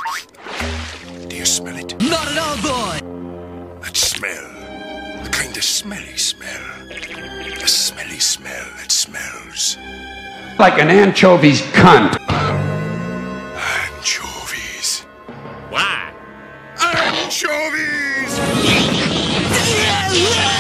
Do you smell it? Not at all, boy! That smell. The kind of smelly smell. A smelly smell that smells. Like an anchovy's cunt. Anchovies. Why? Anchovies!